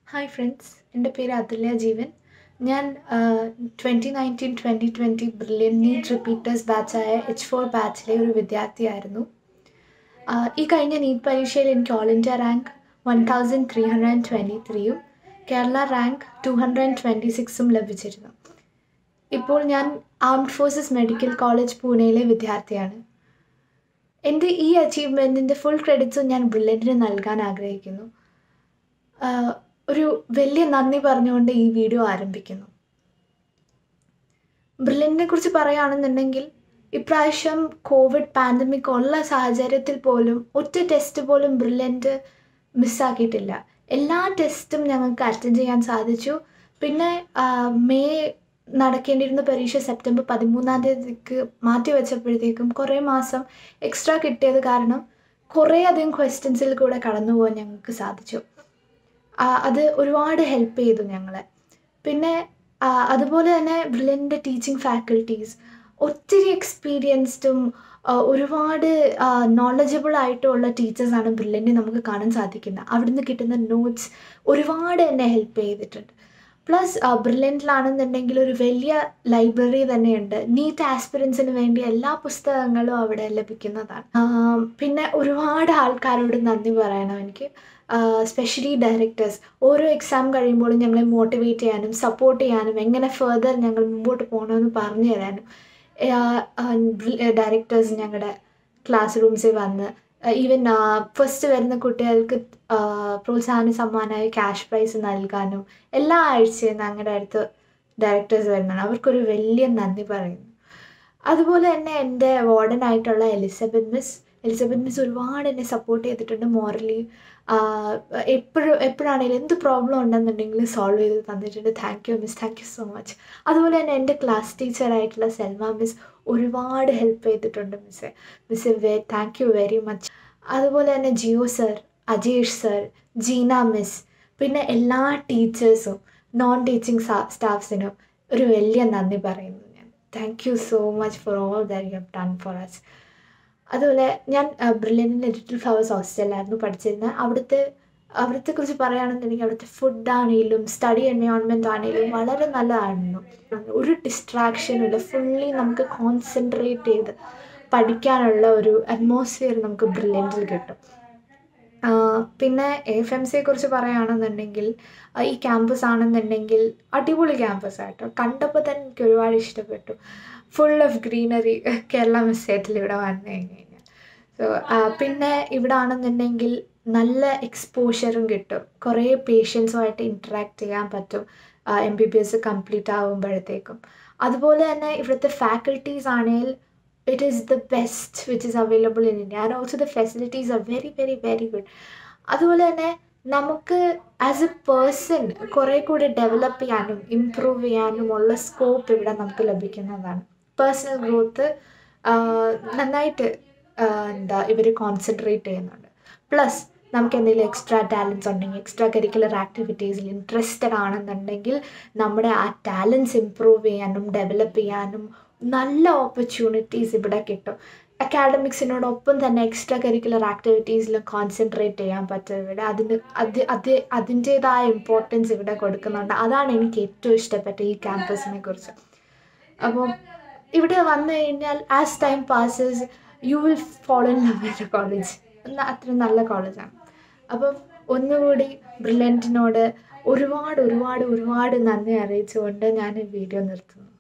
Hi friends, എൻ്റെ പേര് അതുല്യ ജീവൻ. ഞാൻ 2019-2020 ബ്രില്യൻ നീറ്റ് റിപ്പീറ്റേഴ്സ് ബാച്ചായ H4 ബാച്ചിലെ ഒരു വിദ്യാർത്ഥിയായിരുന്നു. ഈ കഴിഞ്ഞ നീറ്റ് പരീക്ഷയിൽ എനിക്ക് all India rank 1323 Kerala rank 226 ലഭിച്ചിരുന്നു. ഇപ്പോൾ ഞാൻ ആംഡ് ഫോഴ്സസ് മെഡിക്കൽ കോളേജ് പൂനെയിലെ വിദ്യാർത്ഥിയാണ്. എൻ്റെ ഈ അച്ചീവ്മെൻറ്റിൻ്റെ ഫുൾ ക്രെഡിറ്റ്സും ഞാൻ ബ്രില്യൻറ്റിന് നൽകാൻ ആഗ്രഹിക്കുന്നു. ഒരു വലിയ നന്ദി പറഞ്ഞുകൊണ്ട് ഈ വീഡിയോ ആരംഭിക്കുന്നു. ബ്രില്യൻറ്റിനെ കുറിച്ച് പറയുകയാണെന്നുണ്ടെങ്കിൽ, ഇപ്രാവശ്യം കോവിഡ് പാൻഡമിക് ഉള്ള സാഹചര്യത്തിൽ പോലും ഒറ്റ ടെസ്റ്റ് പോലും ബ്രില്യൻറ്റ് മിസ്സാക്കിയിട്ടില്ല. എല്ലാ ടെസ്റ്റും ഞങ്ങൾക്ക് അറ്റൻഡ് ചെയ്യാൻ സാധിച്ചു. പിന്നെ മെയ് നടക്കേണ്ടിയിരുന്ന പരീക്ഷ സെപ്റ്റംബർ 13 മാറ്റി വെച്ചപ്പോഴത്തേക്കും കുറേ മാസം എക്സ്ട്രാ കിട്ടിയത് കാരണം കുറേയധികം ക്വസ്റ്റ്യൻസിൽ കൂടെ കടന്നു പോകാൻ ഞങ്ങൾക്ക് സാധിച്ചു. അത് ഒരുപാട് ഹെൽപ്പ് ചെയ്തു ഞങ്ങളെ. പിന്നെ അതുപോലെ തന്നെ ബ്രില്യൻറ്റിൻ്റെ ടീച്ചിങ് ഫാക്കൽറ്റീസ് ഒത്തിരി എക്സ്പീരിയൻസ്ഡും ഒരുപാട് നോളജബിൾ ആയിട്ടുള്ള ടീച്ചേഴ്സാണ് ബ്രില്യൻറ്റിൽ നമുക്ക് കാണാൻ സാധിക്കുന്നത്. അവിടുന്ന് കിട്ടുന്ന നോട്ട്സ് ഒരുപാട് എന്നെ ഹെൽപ്പ് ചെയ്തിട്ടുണ്ട്. പ്ലസ് ബ്രില്യൻറ്റിലാണെന്നുണ്ടെങ്കിൽ ഒരു വലിയ ലൈബ്രറി തന്നെയുണ്ട്. നീറ്റ് ആസ്പിറൻസിന് വേണ്ടി എല്ലാ പുസ്തകങ്ങളും അവിടെ ലഭിക്കുന്നതാണ്. പിന്നെ ഒരുപാട് ആൾക്കാരോട് നന്ദി പറയണം എനിക്ക്. സ്പെഷ്യലി ഡയറക്ടേഴ്സ് ഓരോ എക്സാം കഴിയുമ്പോഴും ഞങ്ങളെ മോട്ടിവേറ്റ് ചെയ്യാനും സപ്പോർട്ട് ചെയ്യാനും എങ്ങനെ ഫർദർ ഞങ്ങൾ മുമ്പോട്ട് പോകണമെന്ന് പറഞ്ഞു തരാനും ഡയറക്ടേഴ്സ് ഞങ്ങളുടെ ക്ലാസ് റൂംസിൽ വന്ന് ഈവൻ ഫസ്റ്റ് വരുന്ന കുട്ടികൾക്ക് പ്രോത്സാഹന സമ്മാനമായി ക്യാഷ് പ്രൈസ് നൽകാനും എല്ലാ ആഴ്ചയും ഞങ്ങളുടെ അടുത്ത് ഡയറക്ടേഴ്സ് വരുന്നതാണ്. അവർക്കൊരു വലിയ നന്ദി പറയുന്നു. അതുപോലെ തന്നെ എൻ്റെ വാർഡനായിട്ടുള്ള എലിസബത്ത് മിസ് ഒരുപാട് എന്നെ സപ്പോർട്ട് ചെയ്തിട്ടുണ്ട്. മോറലി എപ്പോഴാണെങ്കിലും എന്ത് പ്രോബ്ലം ഉണ്ടെന്നുണ്ടെങ്കിൽ സോൾവ് ചെയ്ത് തന്നിട്ടുണ്ട്. Thank you miss, thank you so much. അതുപോലെ തന്നെ എൻ്റെ ക്ലാസ് ടീച്ചറായിട്ടുള്ള സെൽമ മിസ് ഒരുപാട് ഹെൽപ്പ് ചെയ്തിട്ടുണ്ട്. Miss thank you very much. അതുപോലെ തന്നെ Jio sir, Ajesh sir, Jeena miss, പിന്നെ എല്ലാ ടീച്ചേഴ്സും നോൺ ടീച്ചിങ് സ്റ്റാഫ്സിനും ഒരു വലിയ നന്ദി പറയുന്നു ഞാൻ. Thank you so much for all that you have done for us. അതുപോലെ ഞാൻ ബ്രില്യൻറ്റിൻ്റെ ലിറ്റിൽ ഫ്ലവേഴ്സ് ഹോസ്റ്റലിലായിരുന്നു പഠിച്ചിരുന്നത്. അവിടുത്തെക്കുറിച്ച് പറയുകയാണെന്നുണ്ടെങ്കിൽ അവിടുത്തെ ഫുഡാണെങ്കിലും സ്റ്റഡി എൻവയോൺമെൻറ്റ് ആണെങ്കിലും വളരെ നല്ലതായിരുന്നു. ഒരു ഡിസ്ട്രാക്ഷനും ഇല്ല. ഫുള്ളി നമുക്ക് കോൺസെൻട്രേറ്റ് ചെയ്ത് പഠിക്കാനുള്ള ഒരു അറ്റ്മോസ്ഫിയർ നമുക്ക് ബ്രില്യൻറ്റിൽ കിട്ടും. പിന്നെ AFMCയെ കുറിച്ച് പറയുകയാണെന്നുണ്ടെങ്കിൽ ഈ ക്യാമ്പസ് ആണെന്നുണ്ടെങ്കിൽ അടിപൊളി ക്യാമ്പസ് ആയിട്ടോ. കണ്ടപ്പോൾ തന്നെ എനിക്ക് ഒരുപാട് ഇഷ്ടപ്പെട്ടു. Full of greenery. കേരള മിസ്സേറ്റിൽ ഇവിടെ വന്നു കഴിഞ്ഞാൽ സോ പിന്നെ ഇവിടെ ആണെന്നുണ്ടെങ്കിൽ നല്ല എക്സ്പോഷറും കിട്ടും. കുറേ പേഷ്യൻസുമായിട്ട് ഇൻറ്ററാക്ട് ചെയ്യാൻ പറ്റും MBBS കംപ്ലീറ്റ് ആകുമ്പോഴത്തേക്കും. അതുപോലെ തന്നെ ഇവിടുത്തെ ഫാക്കൽറ്റീസ് ആണെങ്കിൽ it is the best which is available in India, and also the facilities are very very very good. അതുപോലെ തന്നെ നമുക്ക് ആസ് എ പേഴ്സൺ കുറേ കൂടി ഡെവലപ്പ് ചെയ്യാനും ഇമ്പ്രൂവ് ചെയ്യാനുമുള്ള സ്കോപ്പ് ഇവിടെ നമുക്ക് ലഭിക്കുന്നതാണ്. പേഴ്സണൽ ഗ്രോത്ത് നന്നായിട്ട് ഇവർ കോൺസെൻട്രേറ്റ് ചെയ്യുന്നുണ്ട്. പ്ലസ് നമുക്ക് എന്തെങ്കിലും എക്സ്ട്രാ ടാലൻസ് ഉണ്ടെങ്കിൽ എക്സ്ട്രാ കരിക്കുലർ ആക്ടിവിറ്റീസിൽ ഇൻട്രസ്റ്റഡ് ആണെന്നുണ്ടെങ്കിൽ നമ്മുടെ ആ ടാലൻസ് ഇമ്പ്രൂവ് ചെയ്യാനും ഡെവലപ്പ് ചെയ്യാനും നല്ല ഓപ്പർച്യൂണിറ്റീസ് ഇവിടെ കിട്ടും. അക്കാഡമിക്സിനോടൊപ്പം തന്നെ എക്സ്ട്രാ കരിക്കുലർ ആക്ടിവിറ്റീസിലും കോൺസെൻട്രേറ്റ് ചെയ്യാൻ പറ്റും ഇവിടെ. അതിൻ്റേതായ ഇമ്പോർട്ടൻസ് ഇവിടെ കൊടുക്കുന്നുണ്ട്. അതാണ് എനിക്ക് ഏറ്റവും ഇഷ്ടപ്പെട്ട ഈ ക്യാമ്പസിനെ കുറിച്ച്. അപ്പോൾ ഇവിടെ വന്നു കഴിഞ്ഞാൽ as time passes you will fall in love with the college. അത്ര നല്ല കോളേജാണ്. അപ്പം ഒന്നുകൂടി ബ്രില്യൻറ്റിനോട് ഒരുപാട് ഒരുപാട് ഒരുപാട് നന്ദി അറിയിച്ചുകൊണ്ട് ഞാൻ ഈ വീഡിയോ നിർത്തുന്നു.